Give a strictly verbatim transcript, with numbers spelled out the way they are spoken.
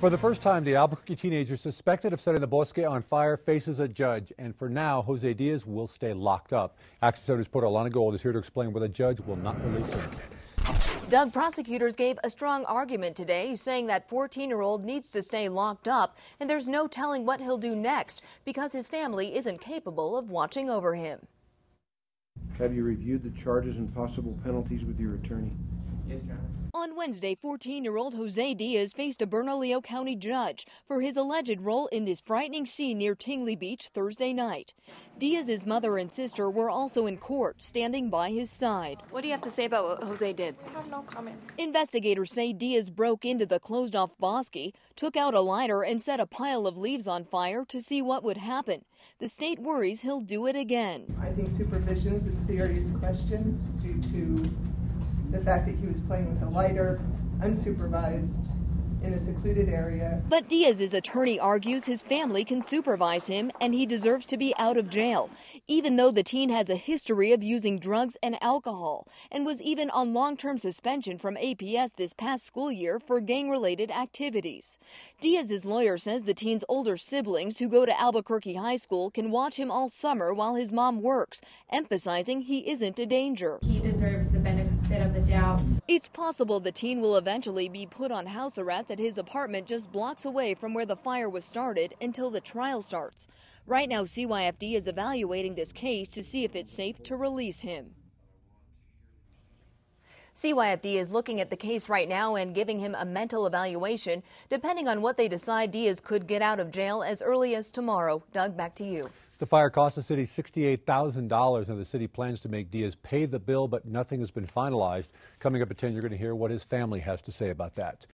For the first time, the Albuquerque teenager suspected of setting the Bosque on fire faces a judge, and for now, Jose Diaz will stay locked up. Action Center's reporter Alana Gold is here to explain why the judge will not release him. Doug, prosecutors gave a strong argument today, saying that fourteen-year-old needs to stay locked up, and there's no telling what he'll do next because his family isn't capable of watching over him. Have you reviewed the charges and possible penalties with your attorney? Yes, Your Honor. On Wednesday, fourteen-year-old Jose Diaz faced a Bernalillo County judge for his alleged role in this frightening scene near Tingley Beach Thursday night. Diaz's mother and sister were also in court, standing by his side. What do you have to say about what Jose did? I have no comment. Investigators say Diaz broke into the closed-off Bosque, took out a lighter, and set a pile of leaves on fire to see what would happen. The state worries he'll do it again. I think supervision is a serious question due to the fact that he was playing with a lighter, unsupervised, in a secluded area. But Diaz's attorney argues his family can supervise him and he deserves to be out of jail, even though the teen has a history of using drugs and alcohol and was even on long-term suspension from A P S this past school year for gang-related activities. Diaz's lawyer says the teen's older siblings who go to Albuquerque High School can watch him all summer while his mom works, emphasizing he isn't a danger. He deserves the benefit of the doubt. It's possible the teen will eventually be put on house arrest at his apartment just blocks away from where the fire was started until the trial starts. Right now, C Y F D is evaluating this case to see if it's safe to release him. C Y F D is looking at the case right now and giving him a mental evaluation. Depending on what they decide, Diaz could get out of jail as early as tomorrow. Doug, back to you. The fire cost the city sixty-eight thousand dollars, and the city plans to make Diaz pay the bill, but nothing has been finalized. Coming up at ten, you're going to hear what his family has to say about that.